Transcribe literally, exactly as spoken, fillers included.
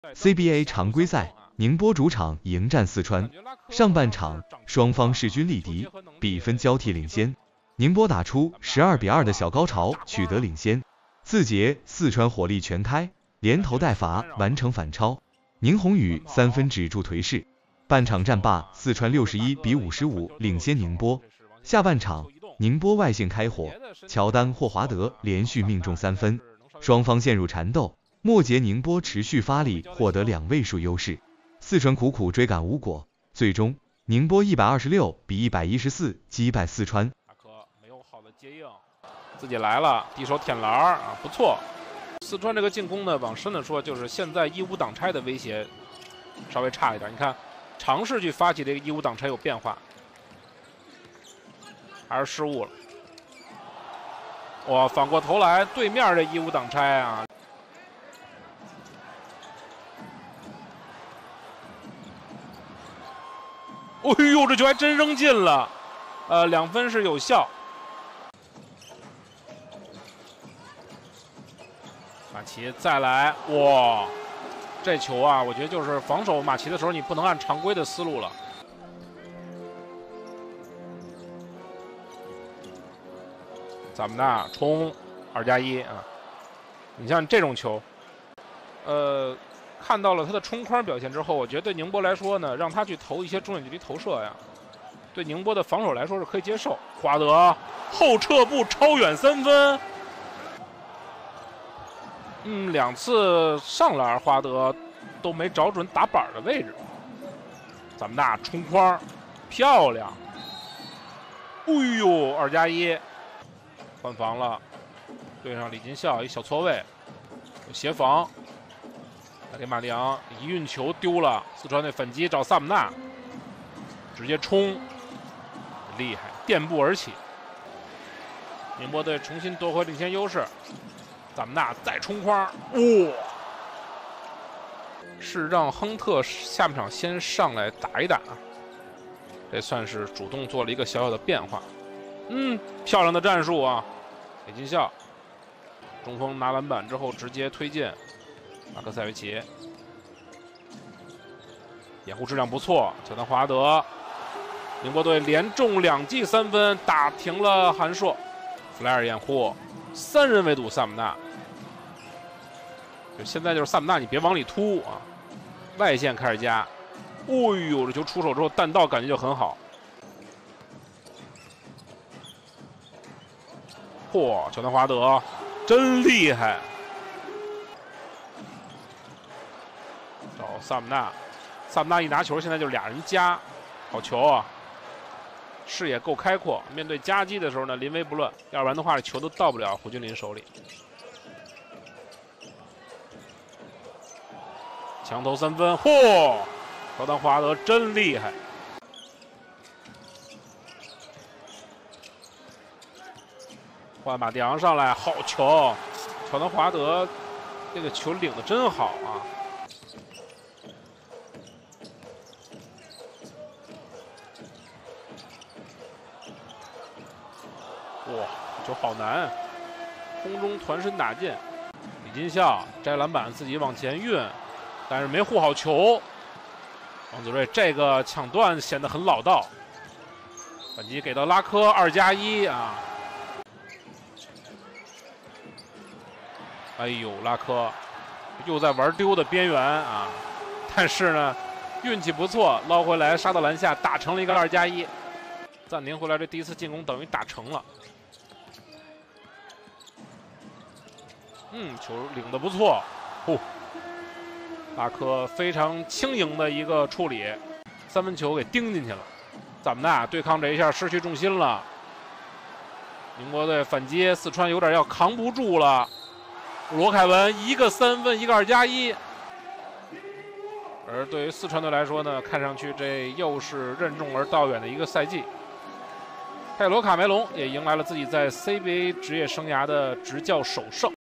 C B A 常规赛，宁波主场迎战四川。上半场，双方势均力敌，比分交替领先。宁波打出十二比二的小高潮，取得领先。次节，四川火力全开，连投带罚完成反超。宁宏宇三分止住颓势。半场战罢，四川六十一比五十五领先宁波。下半场，宁波外线开火，乔丹、霍华德连续命中三分，双方陷入缠斗。末节宁波持续发力，获得两位数优势。四川苦苦追赶无果，最终宁波一百二十六比一百一十四击败四川。 大科没有好的接应，自己来了，低手舔篮啊，不错。四川这个进攻呢，往深了说，就是现在一五挡拆的威胁稍微差一点。你看，尝试去发起这个一五挡拆有变化，还是失误了。哇，反过头来，对面这一五挡拆啊。哎呦，这球还真扔进了，呃，两分是有效。马奇再来，哇，这球啊，我觉得就是防守马奇的时候，你不能按常规的思路了。咱们那冲二加一啊，你像这种球，呃。看到了他的冲框表现之后，我觉得对宁波来说呢，让他去投一些中远距离投射呀，对宁波的防守来说是可以接受。华德后撤步超远三分，嗯，两次上篮华德都没找准打板的位置。咱们那冲框漂亮，哎呦，二加一换防了，对上李金孝一小错位，有协防。打给马里昂，一运球丢了，四川队反击找萨姆纳，直接冲，厉害，垫步而起。宁波队重新夺回领先优势，萨姆纳再冲框，哇！是让亨特下半场先上来打一打，这算是主动做了一个小小的变化。嗯，漂亮的战术啊！李金孝，中锋拿篮板之后直接推进。马克塞维奇掩护质量不错，乔丹华德，宁波队连中两记三分，打停了韩硕。弗莱尔掩护，三人围堵萨姆纳。就现在就是萨姆纳，你别往里突啊，外线开始加。哎呦，这球出手之后弹道感觉就很好。嚯，乔丹华德真厉害。找萨姆纳，萨姆纳一拿球，现在就俩人夹，好球啊！视野够开阔，面对夹击的时候呢，临危不乱，要不然的话，这球都到不了胡金林手里。强投三分，嚯！乔丹华德真厉害。换马蒂昂上来，好球！乔丹华德这个球领得真好啊！哇，球好难！空中团身打进，李金孝摘篮板自己往前运，但是没护好球。王子睿这个抢断显得很老道。反击给到拉科，二加一啊！哎呦，拉科又在玩丢的边缘啊！但是呢，运气不错，捞回来杀到篮下，打成了一个二加一。暂停回来，这第一次进攻等于打成了。嗯，球领得不错，哦，拉科非常轻盈的一个处理，三分球给盯进去了。萨姆纳对抗这一下失去重心了，宁波队反击，四川有点要扛不住了。罗凯文一个三分，一个二加一。而对于四川队来说呢，看上去这又是任重而道远的一个赛季。佩罗卡梅隆也迎来了自己在 C B A 职业生涯的执教首胜。